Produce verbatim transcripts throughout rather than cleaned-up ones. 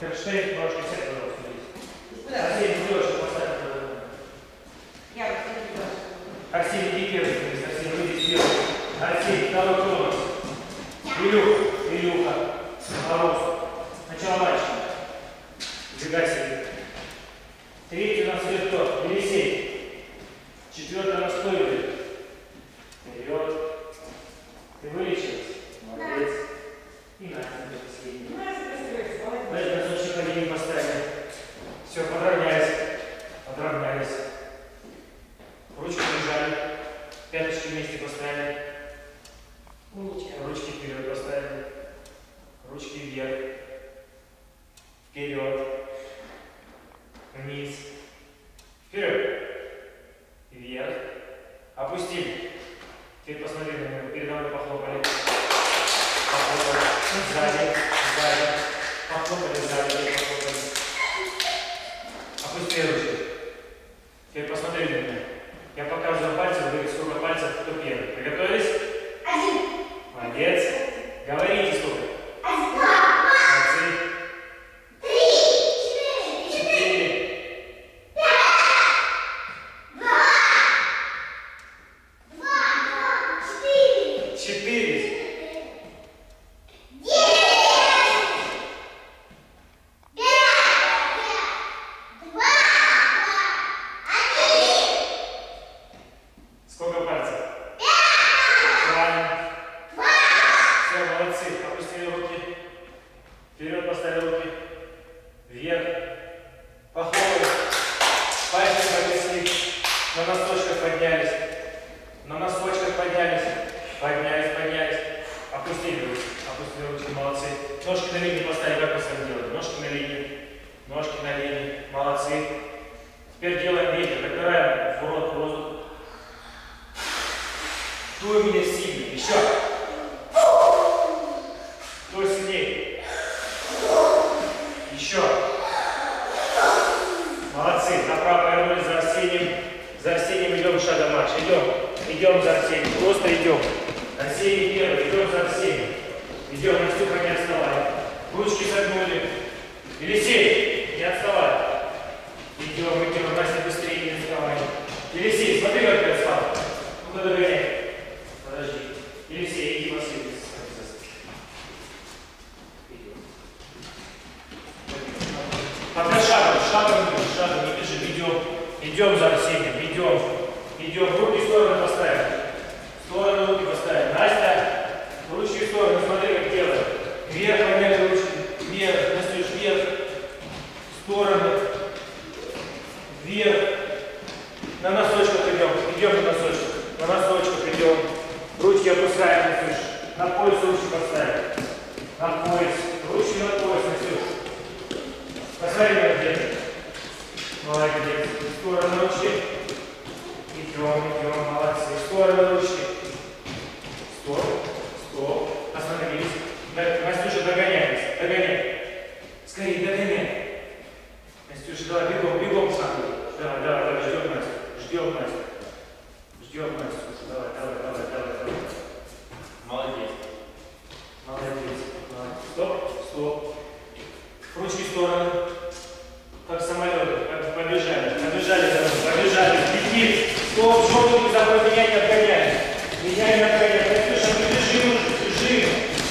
Кронштейн, ножки сядь, пожалуйста, здесь. Арсений, девушка, поставь. Я вот не делаю. Арсений, иди первый, Арсений, выйди первый. Арсений, второй тонус. Илюха, Илюха, Мороз. Сначала мальчик. Сбегай себе. Третий у нас идет кто? Елисей. Четвертый у нас кто идет? Вперед. Ты вылечилась? Молодец. И Настя, последний. Дальше носочек один поставили. Все, подравнялись. Подравнялись. Ручки прижали. Пяточки вместе поставили. Умничка. Ручки вперед поставили. Ручки вверх. Вперед. Вниз. Вперед. Вверх. Опустили. Теперь посмотри на меня. Передо мной похлопали. Похлопали. Сзади. Сзади. Похлопали сзади. Похлопали. Опусти ручки. Теперь посмотри на меня. Я показываю пальцем, говорит, сколько пальцев, кто первый. Приготовились? Один. Молодец. Говорите сколько. Один. Молодцы. Три. Четыре. Четыре. Пять. Два. Два. Четыре. Четыре. Сколько пальцев? Правильно. Все, молодцы. Опустили руки. Вперед поставили руки. Вверх. Похлопали. Пальцы повесли. На носочках поднялись. На носочках поднялись. Поднялись, поднялись. Опустили руки. Опустили ручки. Молодцы. Ножки на линии поставили. Как вы сами делаете? Ножки на линии. Ножки на линии. Молодцы. Теперь делаем ветер. Набираем в рот воздух. Дуй меня сильно. Еще. Дуй сильнее. Еще. Молодцы. Направо повернулись за Арсением. За Арсением идем шагом марш. Идем. Идем за Арсением. Просто идем. Арсений первый. Идем за Арсением. Идем. Настюха, не отставай. Ручки согнули. Елисей, не отставай. Идем, идем. Настя, быстрее, не отставай. Елисей, смотри, как я отстал. Ну-ка, догоняй. Подожди. Елисей, иди Василий. Пока шагом, шагом, шагом, не бежим, идем. Идем за Арсением, идем. Идем, руки в сторону поставим. В сторону руки поставим. Настя, ручки в сторону, смотри, как делаем. Вверх подняли ручки, вверх, Настюш, вверх. В сторону. Вверх. На носочках идем, идем на носочках. На носочках идем. Ручки опускаем, Настюш. На пояс ручки поставим. На пояс. Ручки на пояс, Настюш. Посмотри, как делаем. Молодец. В сторону ручки. Идем, идем, молодцы. В сторону ручки. Стоп, стоп. Остановились. Настюша, догоняйтесь. Догоняй. Скорее, догоняй. Настюша, давай, бегом, бегом шагом. Давай, давай, давай, ждем Настю. Ждем Настю. Ждем Настю. Давай, давай, давай, давай, давай. Молодец. Молодец. Стоп, стоп. Ручки в сторону. Как самолеты. Как побежали. Побежали за мной. Побежали. Беги. Стоп, желтый не забудь меня не отгоняй. Меня не отгоняй. Настюша, мы бежим уже. Бежим.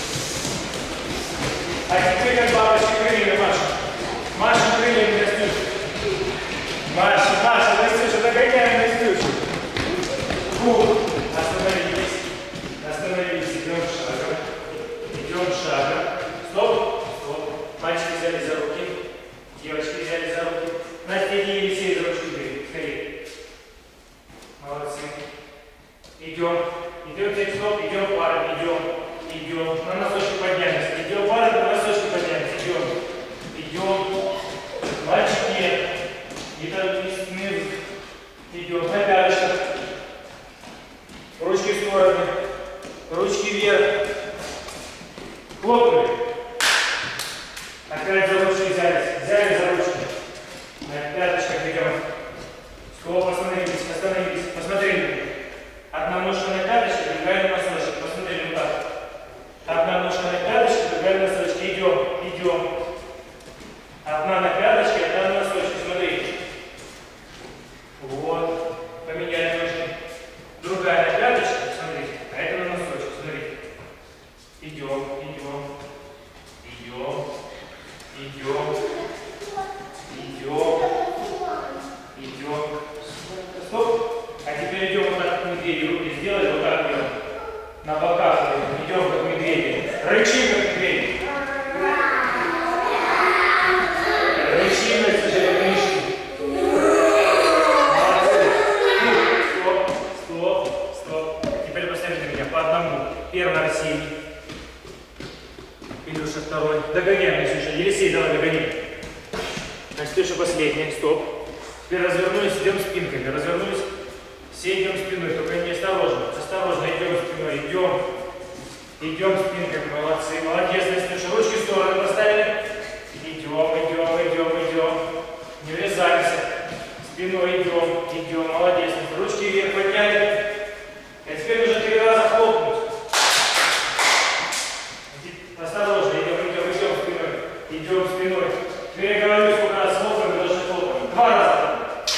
А теперь как бабочки крыльями, Маша. Маша крыльями, Настюша. Маша, Маша, Настюша, догоняем Настюшу. Фу. Остановились. Остановились. Идем шагом. Идем шагом. Стоп. Стоп. Мальчики взяли за руки. Девочки взяли за руки. Настя, иди, Елисей, за ручки бери. Скорее. Молодцы. Идем. Идем, теперь стоп. Идем парами. Идем. Идем. На носочки поднялись. Идем парами, на носочки поднялись. Идем. Идем. Мальчики. Идем. Идем. На пяточках. Ручки в стороны. Ручки вверх. Хлопнули. Опять за ручки взялись. Взяли за ручки. На пяточках идем. Стоп, остановились, остановились. Посмотрели. Одна ножка на пяточке, другая на носочек. Посмотрели вот так. Одна ножка на пяточке, другая на носочке. Идем, идем. идем, идем, идем. Стоп. А теперь идем вот так, как медведи. Руки сделали, вот так идем. На боках идем, как медведи. Рычим, как медведи. Рычим, на тяжелые мышцы. Молодцы. Стоп, стоп, стоп. Теперь посмотрите на меня по одному. Первый Арсений. Илюша второй. Догоняем, Илюша. Елисей, давай догоним. Настюша последняя. Стоп. Теперь развернулись, идем спинками. Развернулись. Все идем спиной, только не осторожно. Осторожно идем спиной. Идем. Идем спинками. Молодцы. Молодец, Настюша. Ручки в сторону поставили. Идем, идем, идем, идем. Не врезаемся. Спиной идем. Идем. Молодец. Ручки вверх подняли. А теперь нужно три раза хлопнуть. Осторожно, идем, идем, идем спиной. Идем спиной. Теперь я говорю, сколько раз хлопаем, мы должны хлопать. Два раза.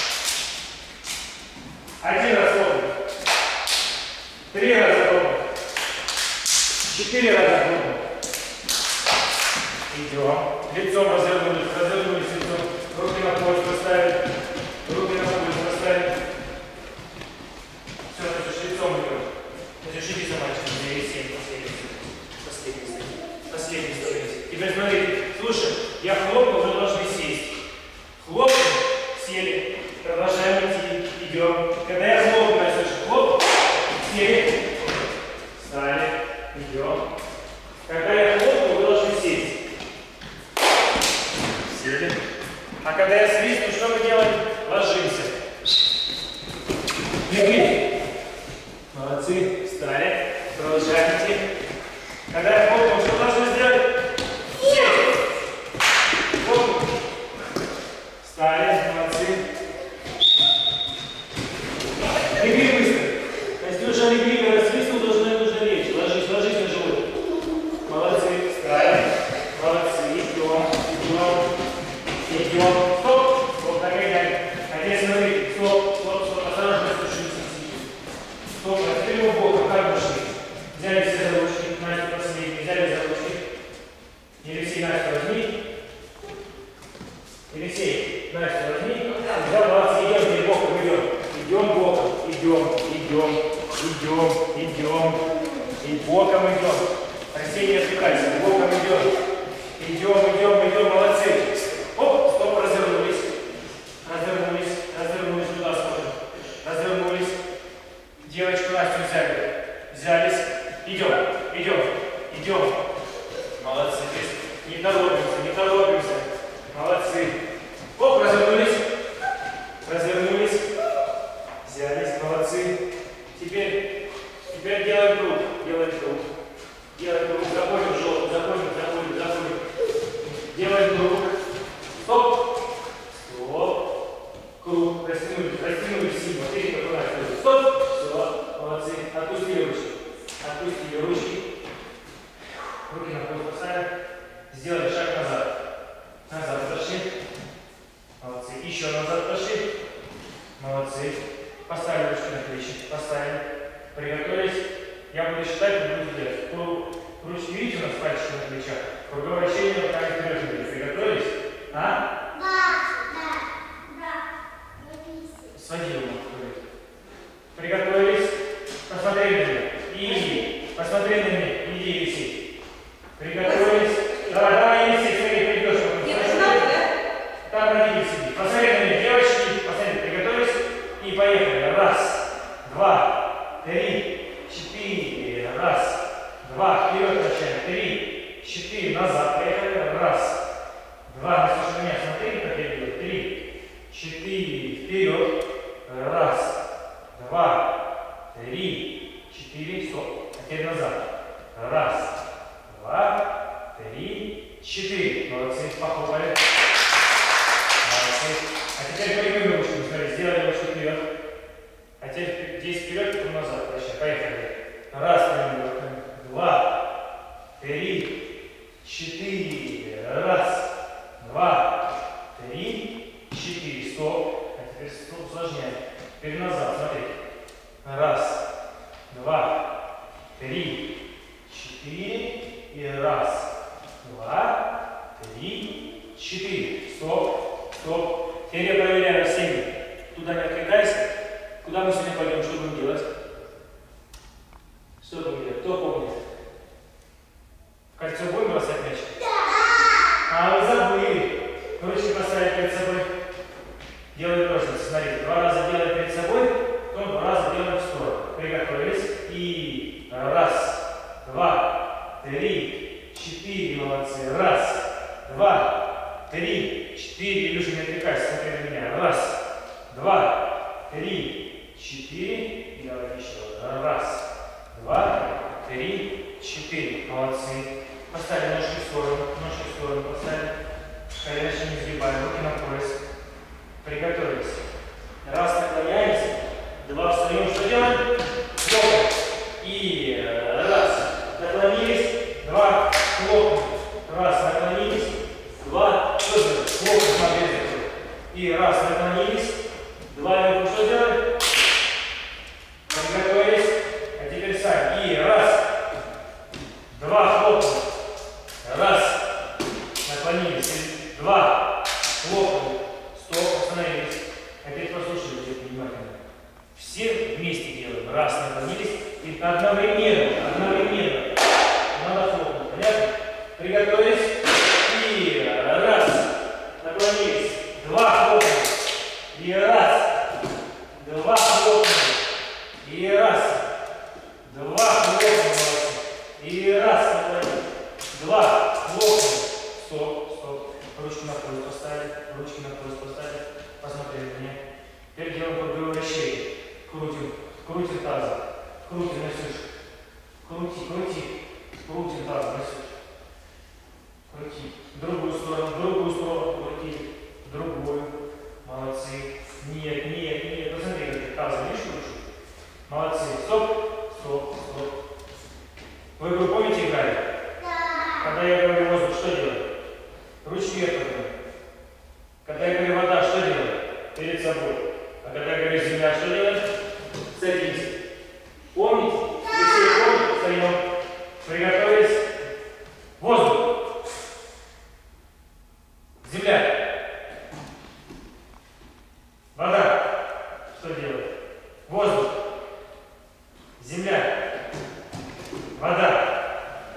Один раз хлопаем. Три раза хлопаем. Четыре раза хлопаем. Идем. Лицом развернулись, развернулись лицом. Руки на пояс поставили. Руки на пояс поставили. Все, значит, лицом идем. Значит, иди за мальчиком. Я и семь, последний. Последний стоит. Последний стоит. Теперь смотрите. Слушай, я хлопну, вы должны сесть. Хлопнем, сели. Продолжаем идти. Идем. Когда я хлопну, я слышу хлоп, сели. Встали. Идем. Когда я хлопну, вы должны сесть. Сели. А когда я свистну, что мы делаем? Ложимся. Беги. Молодцы. Встали. Продолжаем идти. Когда я хлопну, что должны сделать? Сесть. Хлопну. Встали. Молодцы. Беги быстро. Настюша, не беги, когда свистну, должна нужно лечь. Ложись, ложись на живот. Молодцы. Встали. Молодцы. Идем. Идем. Идем. Стоп. Стоп, догоняй. А теперь смотри. Стоп, стоп, стоп. Осторожно, слушайся. Стоп, а теперь в бок. Как пошли? Взяли все за ручки. Настя последний. Взяли за ручки. Елисей, Настя, возьми. Елисей, Настя, возьми. Взял, молодцы. Идем, теперь боком идем. Идем боком. Идем, идем, идем, идем. И боком идем. Арсений, не отвлекайся. Боком идем. Идем, идем, идем. Молодцы. Оп, стоп, развернулись. Развернулись, развернулись, туда смотрим. Развернулись. Девочку Настю взяли. Взялись. Идем, идем, идем. Молодцы. Не торопимся, не торопимся. Молодцы. Оп, развернулись. Развернулись. Взялись. Молодцы. Теперь, теперь делаем круг. Делаем круг. Делаем круг. Заходим в желтый. Заходим, заходим, заходим. Делаем круг. Стоп. Стоп. Круг. Растянули. Растянули сильно. Смотрите, как у нас. Стоп. Все. Молодцы. Отпустили ручки. Отпустили ручки. Руки на пол поставили. Сделали шаг назад. Назад отошли. Молодцы. Еще назад отошли. Молодцы. Поставили ручки на плечи. Поставили. Приготовились. Я буду считать, вы будете делать. Ручки видите у нас пальчики на плечах? Круговое вращение руками вперед. Приготовились? четыре. Стоп, стоп. Теперь я проверяю семь. Туда не отвлекайся. Куда мы сегодня пойдем, что будем делать? Что будем делать? Кто помнит? В кольцо будем бросать мяч? Да! А вы забыли. Ручки поставить перед собой. Делаем ножницы. Смотрите, два раза делаем перед собой, потом два раза делаем в сторону. Приготовились. И раз, два, три, четыре. Молодцы. Раз, два, три, четыре. Илюша, не отвлекайся, смотри на меня. Раз, два, три, четыре. Делаем еще. Раз, два, три, четыре. Молодцы. Поставим ножки в сторону. Ножки в сторону поставим. Коленочки не сгибаем. Руки на пояс. Приготовились. Раз наклоняемся. Два встаем. Что делаем? Хлопаем. И раз. Наклонились. Два. Хлопаем. Раз. Наклонились. Два. Что делаем? Хлопаем. Обрезали. И раз. Наклонились. Два. И что делаем? Приготовились. А теперь сами. И раз. Два. Хлопаем. Раз. Наклонились. Два. Хлопаем. Стоп. Остановились. А теперь послушайте внимательно. Все вместе делаем. Раз. Наклонились. И одновременно. Одновременно. Надо хлопнуть. Понятно? Приготовились. И раз. Наклонились. Два. Хлопаем. И раз. Два. Хлопаем. И раз. Два. Хлопаем. И раз. Наклонились. Два. Хлопаем. Стоп, стоп. Ручки на пояс поставили. Ручки на пояс поставили. Посмотрели на меня. Теперь делаем круговое вращение. Крутим. Крутим тазом. Крутим, Насюш. Крути, крути. Крутим тазом, Насюш. Крути. В другую сторону, в другую сторону крути. В другую. Молодцы. Нет, нет, нет. Посмотри, как тазом, видишь, кручу? Молодцы. Стоп. Стоп, стоп. Вы игру помните, играли? Да. Когда я говорю воздух, что делать? Ручки вверх поднимаем. Когда я говорю вода, что делаем? Перед собой. А когда я говорю земля, что делаем? Садимся. Помните? Если помните, встаем. Приготовились. Воздух. Земля. Вода. Что делаем? Воздух. Земля. Вода.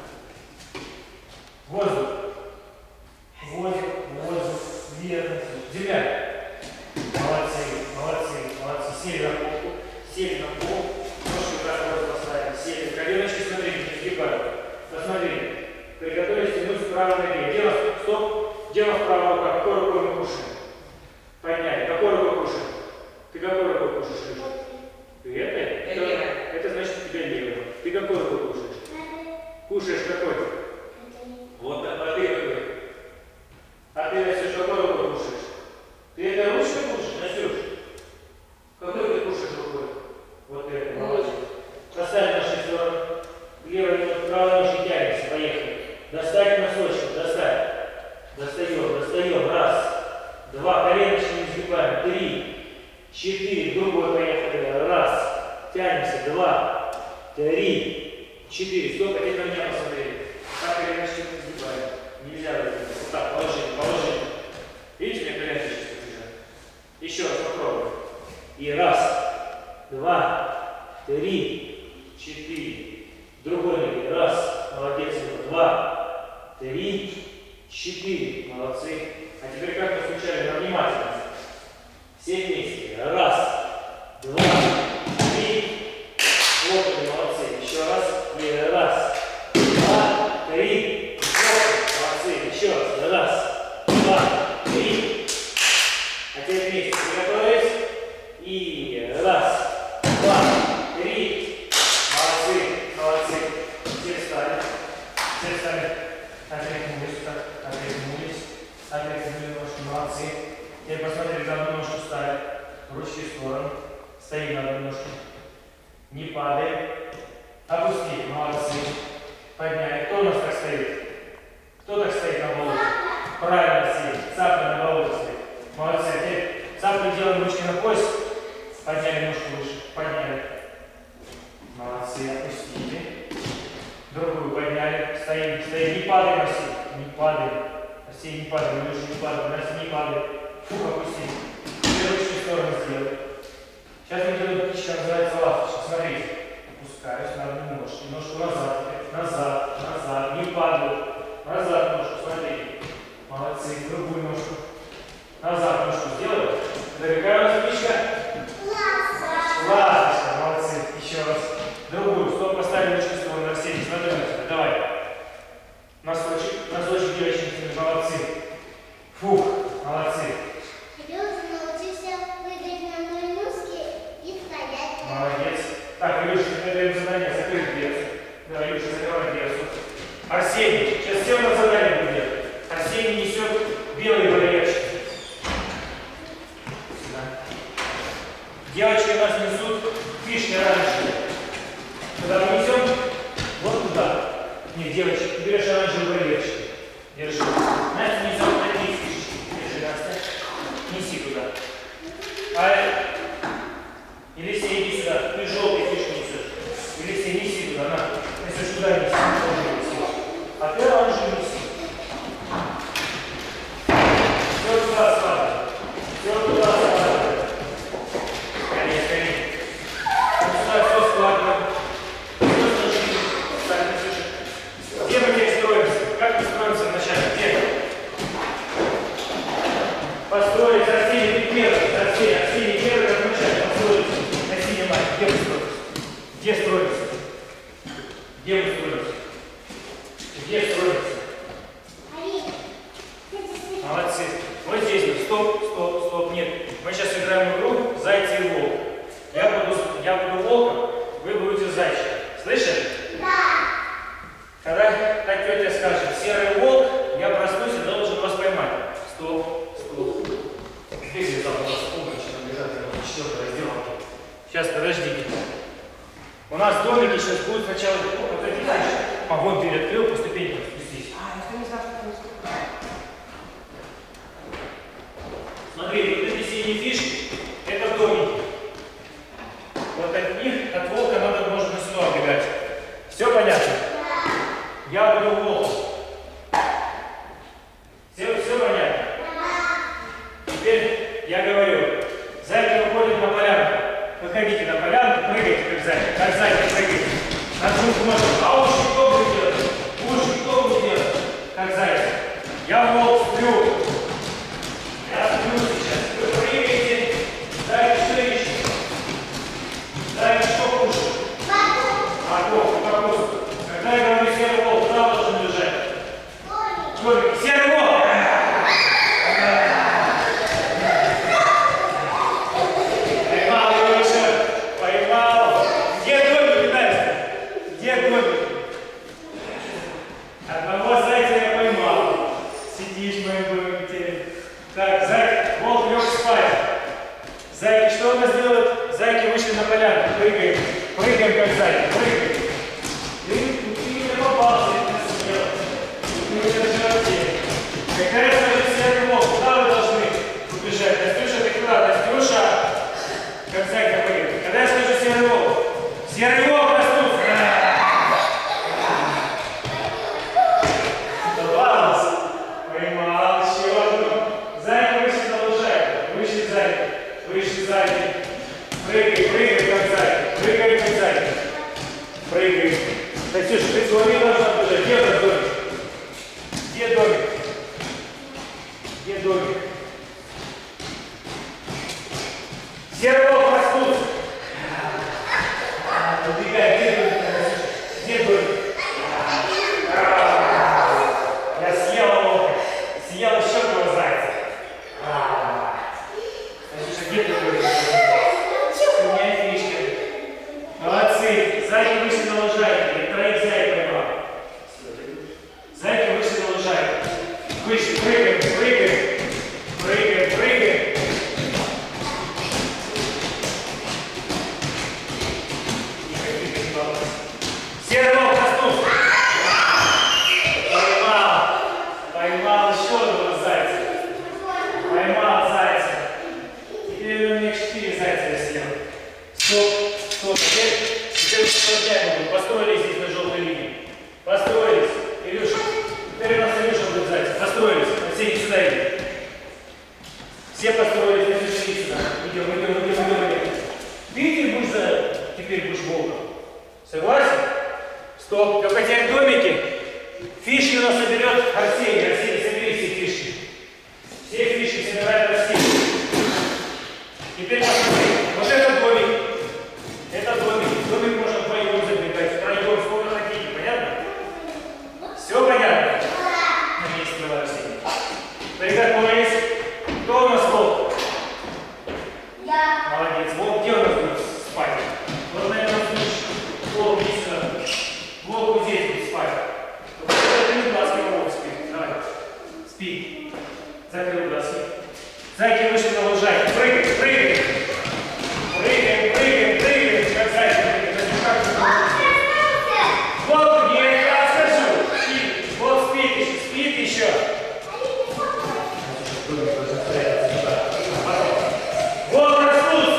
Воздух. Воздух, воздух, верно. Земля. Молодцы, молодцы, молодцы. Сели на пол, сели на пол. Ножки так поставили. Сели. Коленочки, смотрите, не сгибают. Посмотрите. Приготовились тянуть в правой ноге. Дело, стоп. Дело в правой руке. Какой рукой мы кушаем? Подняли. Какой рукой кушаем? Ты какой рукой кушаешь, Леша? Ты это? Это, это значит, у тебя левая. Ты какой рукой кушаешь? Кушаешь какой? Вот, а ты какой? А ты, Насюш, какой рукой кушаешь? Ты это ручкой кушаешь, Насюш? Какой ты кушаешь рукой? Вот это, молодец. Поставь наши стороны. Левой ножкой, правой ножкой тянемся, поехали. Достать носочек, достать. Достаем, достаем. Раз, два, коленочки не сгибаем. Три, четыре, другой поехали. Раз, тянемся. Два, три, четыре. Стоп, а теперь на меня посмотрели. Так коленочки не сгибаем. Нельзя выйти. Вот так, положение, положение. Видите, у меня коленки сейчас побежали? Еще раз попробуем. И раз, два, три, четыре. Другой ноги. Раз, молодец. Два, три, четыре. Молодцы. А теперь как мы включали на внимательность? Все вместе. Раз, два, три. Хлопали, молодцы. Еще раз. И раз, два, три. Молодцы. Еще раз. Раз, два, три. А теперь вместе. Приготовились. И раз, два, три. Молодцы. Молодцы. Теперь встали. Теперь встали. Отряхнулись. Отряхнулись. Отряхнули ножки. Молодцы. Теперь посмотрели, за одну ножку встали. Ручки в сторону. Стоим на одной ножке. Не падаем. Опустили. Молодцы. Подняли. Кто у нас так стоит? Кто так стоит на болоте? Правильно сидит. Цапли на болоте стоит. Молодцы. А теперь цапли делаем ручки на пояс. Подняли ножку выше. Подняли. Молодцы. Опустили. Другую подняли. Стоим. Стоим. Не падаем, Василий. Не падаем. Василий, не падай, Илюша, не падай, Настя, не падай. Фух, опусти. Две ручки в сторону сделай. Сейчас мы делаем птичка, называется ласточка. Смотрите. Опускаюсь на одну ножку. Ножку назад, назад, назад. Не падаю. Назад ножку, смотрите. Молодцы. Другую ножку. Назад ножку сделай. Это какая у нас птичка? Ласточка. Ласточка. Молодцы. Еще раз. Другую. Стоп, поставили ножку в сторону. Арсений, смотри на тебя. Давай. Носочек. Носочек девочки. Молодцы. Фух. Молодцы. Илюша научился прыгать на одной ножке и стоять. Молодец. Так, Илюша, теперь даем задание закрыть дверцу. Да, Илюша, закрывай дверцу. Арсений, сейчас все на задание будет делать. Арсений несет белый барьерчик. Сюда. Девочки у нас несут фишки оранжевые. Куда мы несем? Вот туда. Нет, девочки, ты берешь оранжевый барьерчик. Держи. Настя несет такие фишки. Держи, Настя. Неси туда. А Елисей, иди сюда. Ты желтые фишки несешь. Елисей, неси туда, на. Несешь туда, неси. А ты оранжевый неси. Все туда складывай. Все туда складывай. Скорее, скорее. Сюда все складываем. Все сложили. Так, несешь. Где мы теперь строимся? Как мы строимся вначале? Где? Построить Арсений первый. Арсений, Арсений первый, как вначале построиться. На синей мать. Где мы строимся? Где строимся? Где мы строимся? Где строимся? Молодцы. Вот здесь вот. Стоп, стоп, стоп. Нет. Мы сейчас играем в игру «Зайцы и волк». Я буду, я буду волком, вы будете зайчиком. Слышали? Да. Когда так тетя скажет «серый волк», я проснусь и должен вас поймать. Стоп, стоп. Здесь где-то у нас помощь, там лежат, четвертый раздел. Сейчас, подождите. У нас домики сейчас будут сначала вот эти дальше. А, вон дверь открыл, по ступенькам спустись. А, я не знаю, что происходит. Смотрите, вот эти синие фишки, это домики. Вот от них, от волка надо, можно сюда убегать. Все понятно? Я буду волком. Все, все понятно? Теперь я говорю, зайки выходят на полянку. Выходите на полянку, прыгайте как зайки. Как зайки прыгайте. На джунку можно. А уши кто будет делать? Уши кто будет делать? Как зайки. Я волк сплю. Я сплю сейчас. Вы прыгаете. Зайки что ищут? Зайки что кушают? Морковку, капусту. Когда я говорю серый волк, куда должен лежать? Домик. Серый волк! Поймал, Илюша! Поймал! Где домик, Настя? Где домик? Одного зайца я поймал. Сидишь в моем домике. Так, зайка, волк лег спать. Зайки что у нас делают? Зайки вышли на полянку. Прыгаем. Прыгаем, как зайки. Прыгаем. Ты, ты не попался, это не сделал. Ты удержал тень. Какая скажет серый волк? Куда вы должны убежать? Настюша, ты куда? Настюша! Как зайка прыгает. Когда я скажу серый волк? Серый волк проснуться! Попался. Поймал еще одну. Зайка вышли на лужайку. Вышли зайки. Вышли зайки. Прыгай, прыгай, как зайка. Прыгай, как зайка. Прыгай. Настюша, ты с головы должна бежать. Где этот домик? Где домик? Где домик? Серый волк проснулся. Убегай, где домик? Где домик? Я съел волка. Съел еще одного зайца. Настюша, где домик? У меня фишка. Молодцы. Зайки вышли на лужайку. Я троих зайк поймал. Зайки вышли на лужайку. Вышли, прыгаем, прыгаем. Прыгаем, прыгаем. Серый волк проснулся. Поймал. Поймал еще одного зайца. Поймал зайца. Теперь у меня четыре зайца я съел. Стоп, стоп. Теперь, теперь усложняем. Построились здесь на желтой линии. Построились. Илюша. Теперь у нас Илюша будет зайца. Построились. Арсений, Все построились на сюда. Идем, идем, идем, идем, идем. Ты теперь будешь, за... теперь будешь волком. Согласен? Стоп. Только теперь домики. Фишки у нас соберет Арсений. Арсений, собери все фишки. Все фишки собирает Арсений. Теперь посмотри. Вот это домик. Это домик. Домик можно вдвоем забегать. Втроем, сколько хотите. Понятно? Все понятно? На месте была Арсений. Приготовились. Кто у нас волк? Я. Молодец. Волк где у нас будет спать? Вот на этом случае. Волк иди сюда. Волк вот здесь будет спать. Закрыл глазки, волк спит. Давай. Спи. Закрыл глазки. Зайки вышли на лужайку. Прыгай, прыгай. Прыгаем, прыгаем, прыгаем. Как зайки прыгаем. Волк где? Я скажу. Спит. Волк спит еще. Спит еще. Вот проснулся!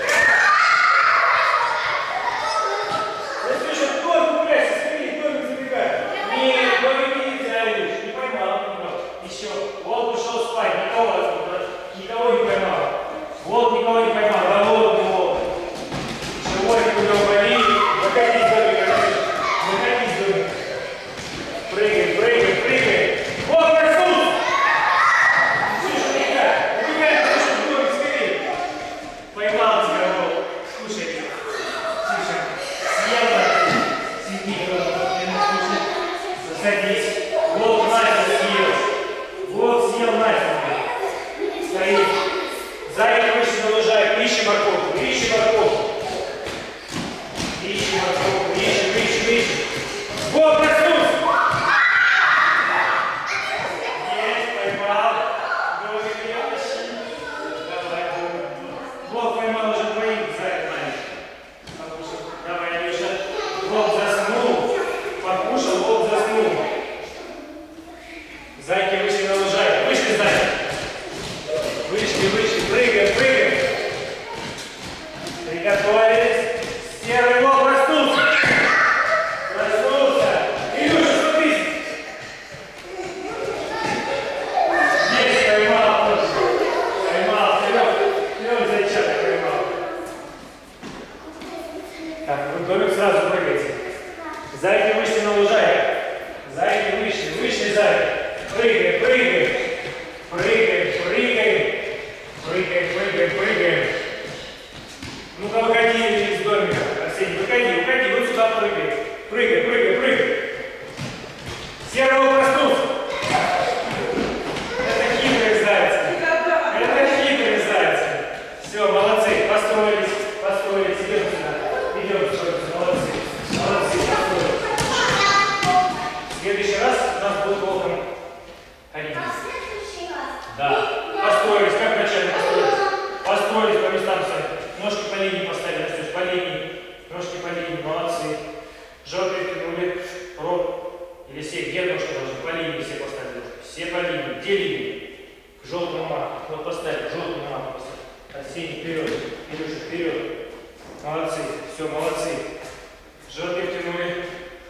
Если еще домик гуляйся, скорее, домик забегай. Нет, домик нельзя, Илюш, не поймал, не поймал. Еще, волк ушел спать, никого, никого не поймал. Волк никого не поймал, голодный волк. Живой у него болит, выходи из домика, выходи из домика. Прыгай, прыгай, прыгай. Вот проснулся! Поймал тебя, волк. Слушай, слушай, съел на сиди, садись. Волк Настю съел. Волк съел Настю. Стоит. Зайка вышли на лужайку. Ищи морковку, ищи морковку. Ищи морковку, ищи, ищи, ищи. Волк проснулся. Есть, поймал. Домик елочки. Давай, волк поймал уже двоих, зайка маленький. Давай, Илюша. Волк заснул. Покушал, волк заснул. Зайки вышли на лужайку. Вышли, зайки. Вышли, вышли. Прыгаем, прыгаем. Приготовились. Серый волк проснулся. Проснулся. Илюша, смотрись. Есть, поймал. Поймал. Трех зайчаток поймал. Так, вы в домик сразу прыгаете. Зайки вышли на лужайку. Зайки вышли, вышли зайки. Прыгаем, прыгаем. Прыгаем, прыгаем. Прыгаем, прыгаем, прыгаем. Ну-ка, выходи из домика. Арсений, выходи, выходи, вот сюда прыгай. Прыгай, прыгай, прыгай. Серого проснулся. Это хитрые зайцы. Это хитрые зайцы. Все, молодцы, построились, построились. Идем сюда. Идем, строимся, молодцы. Молодцы, построились. В следующий раз у нас будет волком Алина. Да. Построились, как вначале построились? Построились по местам сами. Ножки по линии поставили, Настюш, по линии. Ножки по линии, молодцы. Жопы втянули, рот. Елисей, где ножки должны? По линии все поставили. Все по линии. Где линии? К желтому маку. Вот поставили, к желтому маку поставили. Арсений, вперед. Илюша, вперед. Молодцы. Все, молодцы. Жопы втянули.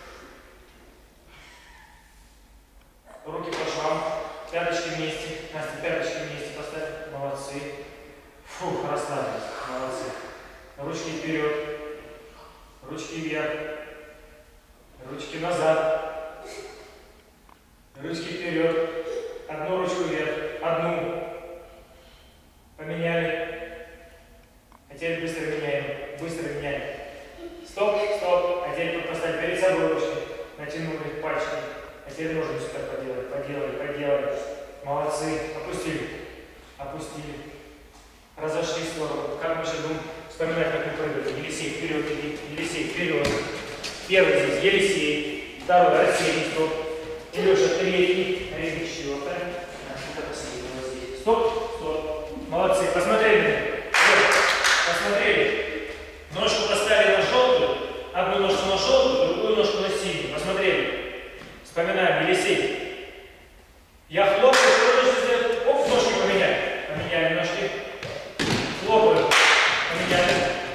Руки по швам. Пяточки вместе. Настя, пяточки вместе поставь. Молодцы. Фух, расслабились. Молодцы. Ручки вперед. Ручки вверх. Ручки назад. Ручки вперед. Одну ручку вверх. Одну. Поменяли. А теперь быстро меняем. Быстро меняем. Стоп, стоп. А теперь поставить перед собой ручки. Натянули пальчики. А теперь ножницы так поделали. Поделали, поделали. Молодцы. Опустили. Опустили. Разошли в сторону. Как мы сейчас будем вспоминать, как мы прыгали. Елисей, вперед иди. Елисей, вперед. Первый здесь Елисей. Второй Арсений, стоп. Илюша, третий. Третий, четвертый. Стоп, стоп. Молодцы. Посмотрели на меня. Посмотрели. Ножку поставили на желтую. Одну ножку на желтую, другую ножку на синюю. Посмотрели. Вспоминаем. Елисей. Я хлопаю, что нужно сделать? Оп, ножки поменяли. Поменяли ножки. Хлопаю. Поменяли.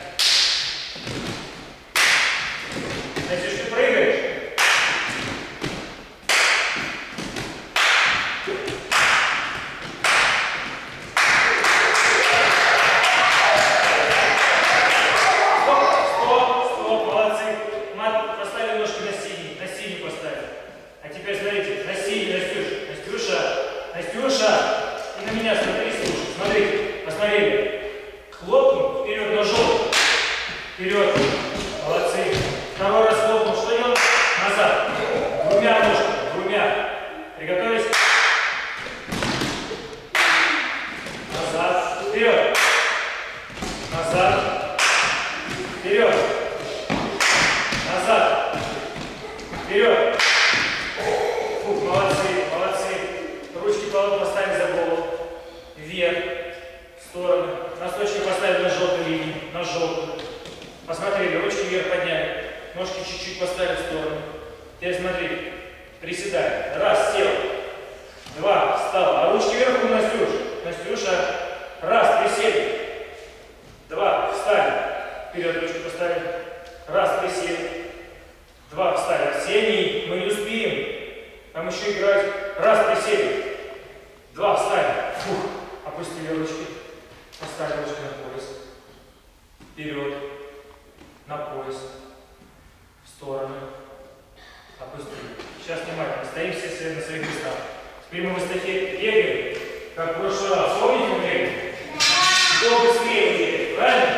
Значит, ты прыгаешь. И на меня смотри, слушай. Смотри. Посмотрели. Хлопнул. Вперед, ножом. Вперед. Молодцы. Второй раз хлопнул. Что делать? Назад. Двумя ножками. Двумя. Приготовились. Назад. Вперед. Назад. Вперед. Назад. Вперед. Фух, молодцы, молодцы. Ручки поставили за голову. Вверх. В сторону. Носочки поставили на желтую линию. На желтую. Посмотрели, ручки вверх подняли. Ножки чуть-чуть поставили в сторону. Теперь смотри. Приседай. Раз, сел. Два, встал. А ручки вверху, Настюш. Настюша. Раз, присели. Два, встали. Вперед ручку поставили. Раз, присели. Два, встали. Арсений, мы не успеем. Там еще играть. Раз, присели. Два, встали. Фух. Опустили ручки. Поставили ручки на пояс. Вперед. На пояс. В сторону. Опустили. Сейчас внимательно. Стоим все на своих местах. Теперь мы в эстафете бегаем, как в прошлый раз. Помните, мы бегаем? Кто быстрее бегает, правильно?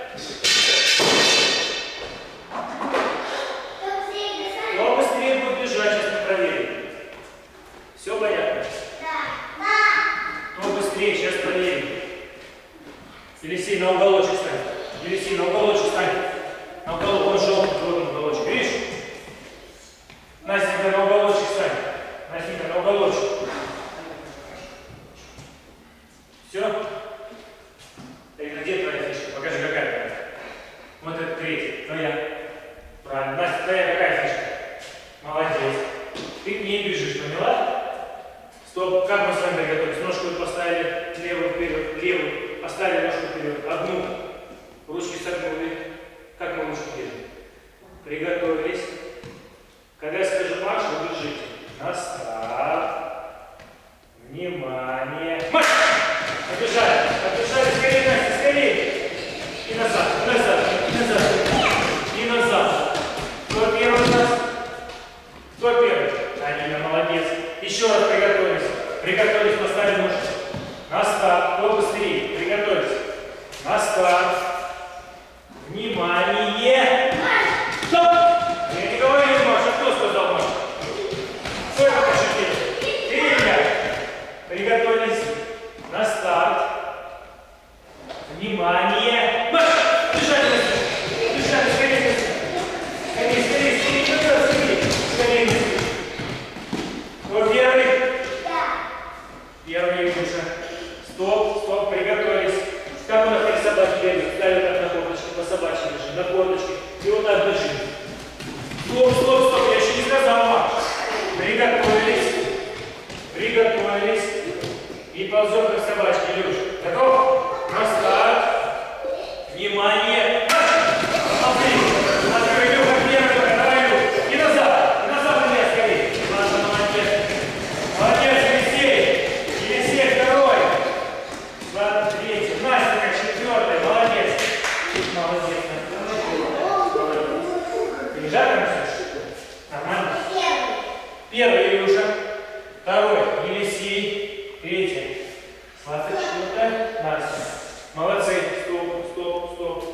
Кто быстрее будет бежать, сейчас мы проверим. Все понятно? Кто быстрее, сейчас проверим. Елисей, на уголочек стань. Елисей, на уголочек стань. На уголок, он желтый, желтый уголочек. Видишь? Настенька, на уголочек стань. Настенька, на уголочек. Все? Где твоя фишка? Покажи, какая твоя. Вот это третья. Твоя. Правильно. Настя, твоя какая фишка? Молодец. Ты к ней бежишь, поняла? Стоп. Как мы с вами приготовились? Ножку поставили левую вперед, левую. Поставили ножку вперед. Одну. Ручки согнули. Как мы ручки держим? Приготовились. Когда я скажу марш, вы бежите. На старт. Внимание. Марш! Побежали. Побежали. Скорее, Настя, скорее. И назад, и назад, и назад. И назад. Кто первый у нас? Кто первый? Анина, молодец. Еще раз приготовились. Приготовились, поставили ножку. На старт. Кто быстрее? Приготовились. На старт. Внимание. Стоп! Я не говорю, Маша. Кто сказал, Маша? Кто это пошутил? Ты, ребят. Приготовились. На старт. Внимание. Марш! Бежали, Настя. Бежали, скорее, Настя. Скорее, скорее, скорее, скорее, скорее, скорее. Кто первый? Первый, Илюша. Стоп, стоп, приготовились. Как мы на собаки бегают? Ставим так на корточки, по собачьи бежим, на корточки. И вот так бежим. Стоп, стоп, стоп, я еще не сказал, Маш. Приготовились. Приготовились. И ползем как собачки, Илюш. Готов? На старт. Внимание. Смотри. Смотри, Илюха, первый. Давай, Илюш. И назад. И назад на меня скорее. Ладно, молодец. Молодец, Елисей. Елисей второй. Ладно, третий. Настя как четвертый. Молодец. Молодец. Лежат там все? Нормально? Первый, Илюша. Второй, Елисей. Третий. Сладко, четвертая. Настя. Молодцы. Стоп, стоп, стоп.